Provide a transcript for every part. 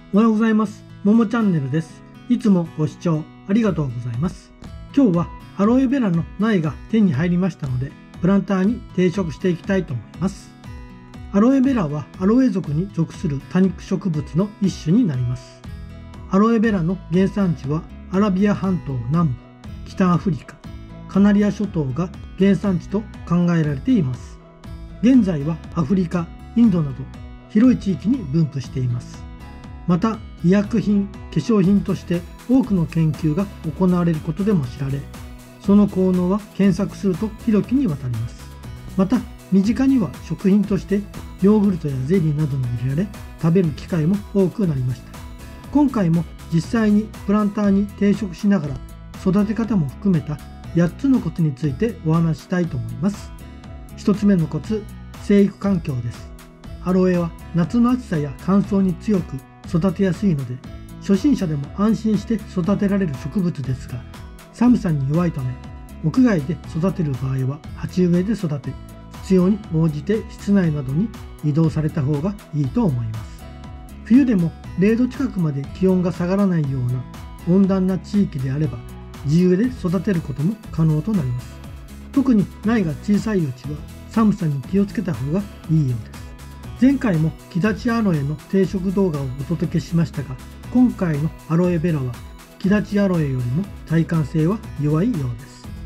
おはようございます。ももチャンネルです。いつもご視聴ありがとうございます。今日はアロエベラの苗が手に入りましたので、プランターに定植していきたいと思います。アロエベラはアロエ属に属する多肉植物の一種になります。アロエベラの原産地はアラビア半島南部、北アフリカ、カナリア諸島が原産地と考えられています。現在はアフリカ、インドなど広い地域に分布しています。また医薬品、化粧品として多くの研究が行われることでも知られ、その効能は検索すると広きにわたります。また身近には食品としてヨーグルトやゼリーなどに入れられ、食べる機会も多くなりました。今回も実際にプランターに定植しながら育て方も含めた8つのコツについてお話ししたいと思います。1つ目のコツ、生育環境です。アロエは夏の暑さや乾燥に強く育てやすいので、初心者でも安心して育てられる植物ですが、寒さに弱いため屋外で育てる場合は鉢植えで育て、必要に応じて室内などに移動された方がいいと思います。冬でも0度近くまで気温が下がらないような温暖な地域であれば、地植えで育てることも可能となります。特に苗が小さいうちは寒さに気をつけた方がいいようです。前回も木立アロエの定植動画をお届けしましたが、今回のアロエベラは木立アロエよりも耐寒性は弱いようです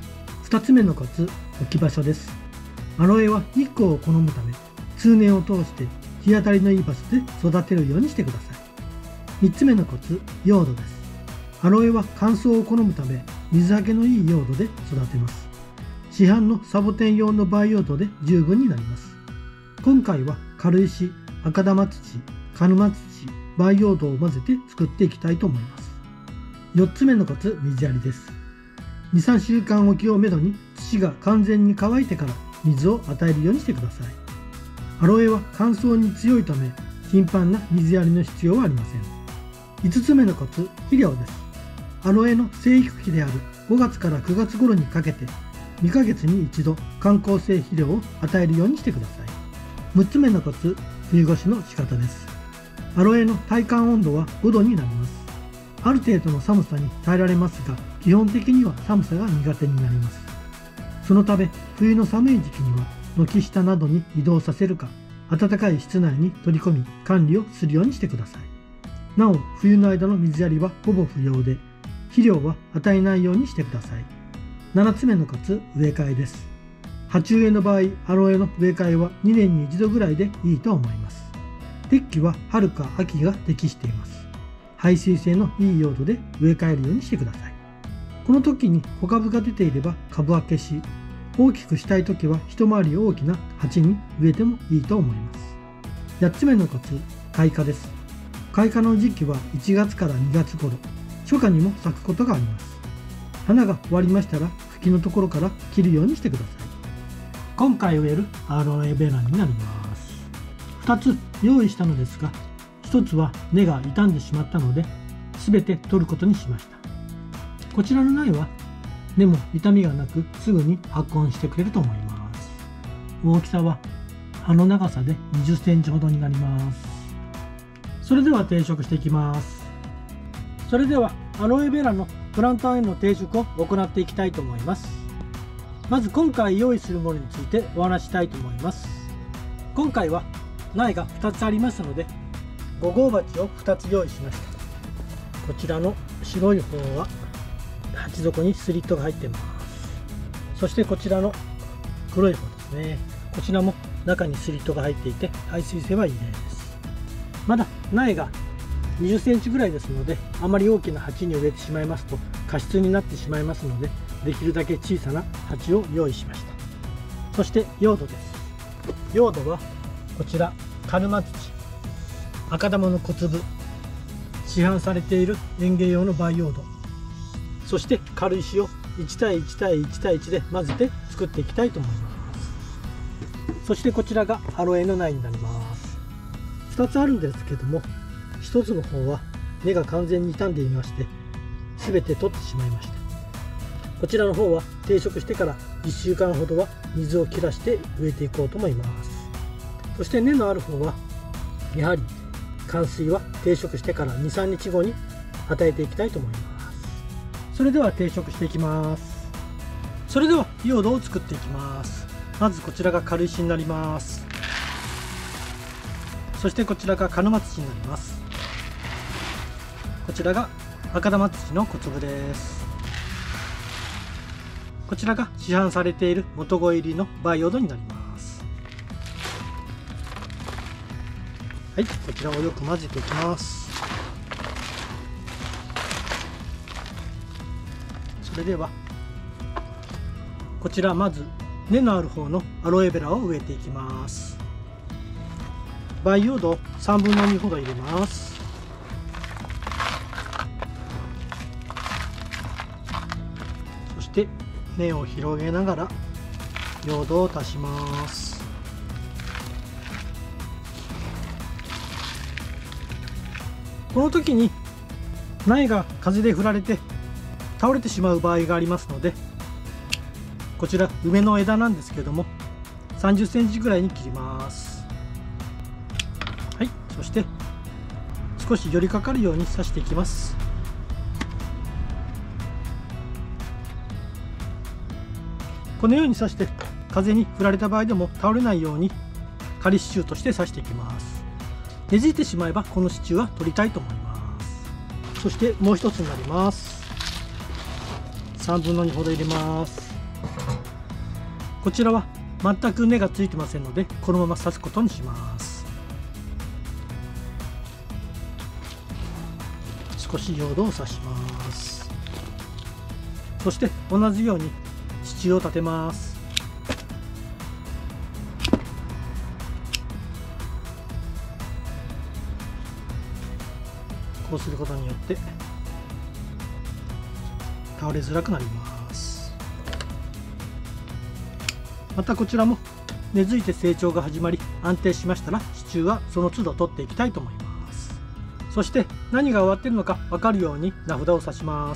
。2つ目のコツ、置き場所です。アロエは日光を好むため、通年を通して日当たりのいい場所で育てるようにしてください。3つ目のコツ、用土です。アロエは乾燥を好むため、水はけのいい用土で育てます。市販のサボテン用の培養土で十分になります。今回は軽石、赤玉土、鹿沼土、培養土を混ぜて作っていきたいと思います。4つ目のコツ、水やりです。2、3週間おきをめどに土が完全に乾いてから水を与えるようにしてください。アロエは乾燥に強いため、頻繁な水やりの必要はありません。5つ目のコツ、肥料です。アロエの生育期である5月から9月頃にかけて、2ヶ月に1度緩効性肥料を与えるようにしてください。6つ目のコツ、冬越しの仕方です。アロエの体感温度は5度になります。ある程度の寒さに耐えられますが、基本的には寒さが苦手になります。そのため、冬の寒い時期には軒下などに移動させるか、暖かい室内に取り込み管理をするようにしてください。なお、冬の間の水やりはほぼ不要で、肥料は与えないようにしてください。7つ目のコツ、植え替えです。鉢植えの場合、アロエの植え替えは2年に1度ぐらいでいいと思います。適期は春か秋が適しています。排水性のいい用土で植え替えるようにしてください。この時に小株が出ていれば株分けし、大きくしたい時は一回り大きな鉢に植えてもいいと思います。8つ目のコツ、開花です。開花の時期は1月から2月頃、初夏にも咲くことがあります。花が終わりましたら茎のところから切るようにしてください。今回植えるアロエベラになります。2つ用意したのですが、1つは根が傷んでしまったので全て取ることにしました。こちらの苗は根も傷みがなくすぐに発根してくれると思います。大きさは葉の長さで20センチほどになります。それでは定植していきます。それではアロエベラのプランターへの定植を行っていきたいと思います。まず今回用意するものについてお話したいと思います。今回は苗が2つありますので、5号鉢を2つ用意しました。こちらの白い方は鉢底にスリットが入っています。そしてこちらの黒い方ですね。こちらも中にスリットが入っていて排水性はいいです。まだ苗が20センチぐらいですので、あまり大きな鉢に植えてしまいますと過湿になってしまいますので、できるだけ小さな鉢を用意しました。そして用土です。用土はこちら鹿沼土、赤玉の小粒、市販されている園芸用の培養土、そして軽石を1対1対1対1で混ぜて作っていきたいと思います。そしてこちらがアロエの苗になります。2つあるんですけども、1つの方は根が完全に傷んでいまして、全て取ってしまいました。こちらの方は定植してから1週間ほどは水を切らして植えていこうと思います。そして根のある方はやはり灌水は定植してから 2,3 日後に与えていきたいと思います。それでは定植していきます。それでは用土を作っていきます。まずこちらが軽石になります。そしてこちらが鹿沼土になります。こちらが赤玉土の小粒です。こちらが市販されている元肥入りの培養土になります。はい、こちらをよく混ぜていきます。それではこちらまず根のある方のアロエベラを植えていきます。培養土を3分の2ほど入れます。そして根を広げながら用土を足します。この時に苗が風で振られて倒れてしまう場合がありますので、こちら梅の枝なんですけども30センチぐらいに切ります。はい、そして少し寄りかかるように刺していきます。このように刺して風に振られた場合でも倒れないように仮支柱として刺していきます。ねじってしまえばこの支柱は取りたいと思います。そしてもう一つになります。3分の2ほど入れます。こちらは全く根がついてませんのでこのまま刺すことにします。少し用土を刺します。そして同じように支柱を立てます。こうすることによって倒れづらくなります。またこちらも根付いて成長が始まり安定しましたら支柱はその都度取っていきたいと思います。そして何が終わっているのか分かるように名札を刺します。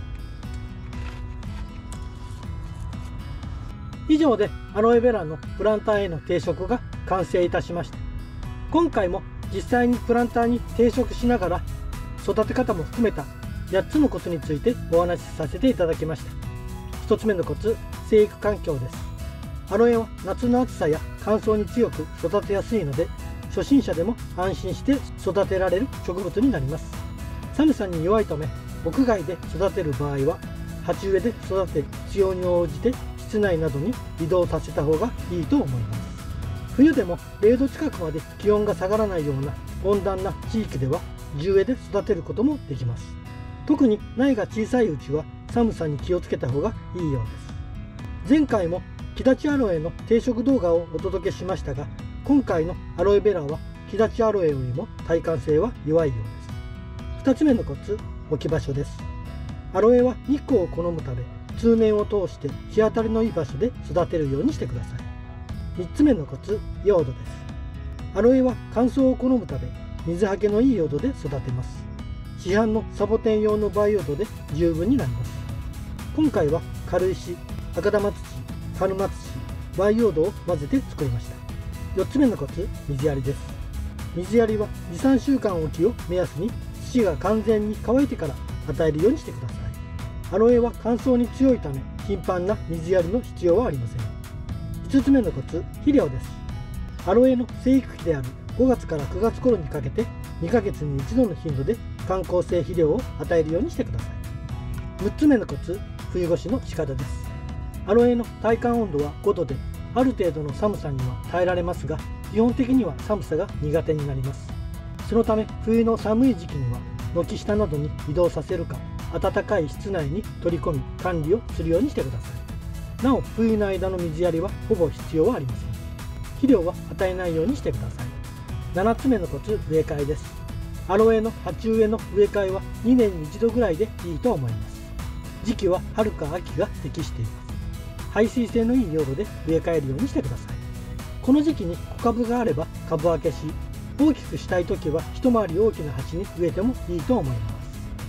以上でアロエベラのプランターへの定植が完成いたしました。今回も実際にプランターに定植しながら育て方も含めた8つのコツについてお話しさせていただきました。1つ目のコツ、生育環境です。アロエは夏の暑さや乾燥に強く育てやすいので初心者でも安心して育てられる植物になります。寒さに弱いため屋外で育てる場合は鉢植えで育て必要に応じて室内などに移動させた方がいいと思います。冬でも0度近くまで気温が下がらないような温暖な地域では地植えで育てることもできます。特に苗が小さいうちは寒さに気をつけた方がいいようです。前回も木立アロエの定植動画をお届けしましたが、今回のアロエベラは木立アロエよりも耐寒性は弱いようです。2つ目のコツ、置き場所です。アロエは日光を好むため通年を通して日当たりのいい場所で育てるようにしてください。3つ目のコツ、用土です。アロエは乾燥を好むため水はけのいい用土で育てます。市販のサボテン用の培養土で十分になります。今回は軽石、赤玉土、鹿沼土、培養土を混ぜて作りました。4つ目のコツ、水やりです。水やりは 2,3 週間おきを目安に土が完全に乾いてから与えるようにしてください。アロエは乾燥に強いため頻繁な水やりの必要はありません。5つ目のコツ、肥料です。アロエの生育期である5月から9月頃にかけて2ヶ月に1度の頻度で緩効性肥料を与えるようにしてください。6つ目のコツ、冬越しの仕方です。アロエの体感温度は5度である程度の寒さには耐えられますが、基本的には寒さが苦手になります。そのため冬の寒い時期には軒下などに移動させるか暖かい室内に取り込み管理をするようにしてください。なお冬の間の水やりはほぼ必要はありません。肥料は与えないようにしてください。7つ目のコツ、植え替えです。アロエの鉢植えの植え替えは2年に1度ぐらいでいいと思います。時期は春か秋が適しています。排水性のいい用土で植え替えるようにしてください。この時期に小株があれば株分けし、大きくしたい時は一回り大きな鉢に植えてもいいと思います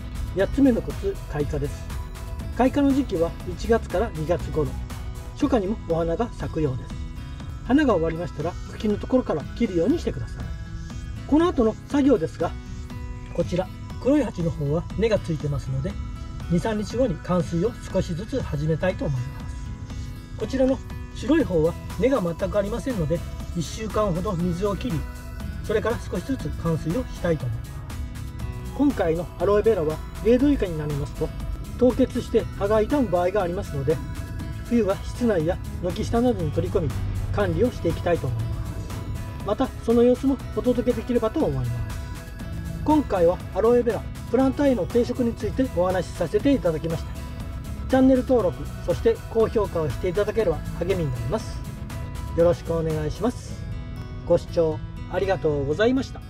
。8つ目のコツ、開花です。開花の時期は1月から2月頃、初夏にもお花が咲くようです。花が終わりましたら茎のところから切るようにしてください。 この後の作業ですが、こちら黒い鉢の方は根がついてますので、 2,3 日後に灌水を少しずつ始めたいと思います。こちらの白い方は根が全くありませんので、1週間ほど水を切り、それから少しずつ灌水をしたいと思います。今回のアロエベラは0度以下になりますと凍結して葉が傷む場合がありますので、冬は室内や軒下などに取り込み管理をしていきたいと思います。またその様子もお届けできればと思います。今回はアロエベラプランターへの定植についてお話しさせていただきました。チャンネル登録、そして高評価をしていただければ励みになります。よろしくお願いします。ご視聴ありがとうございました。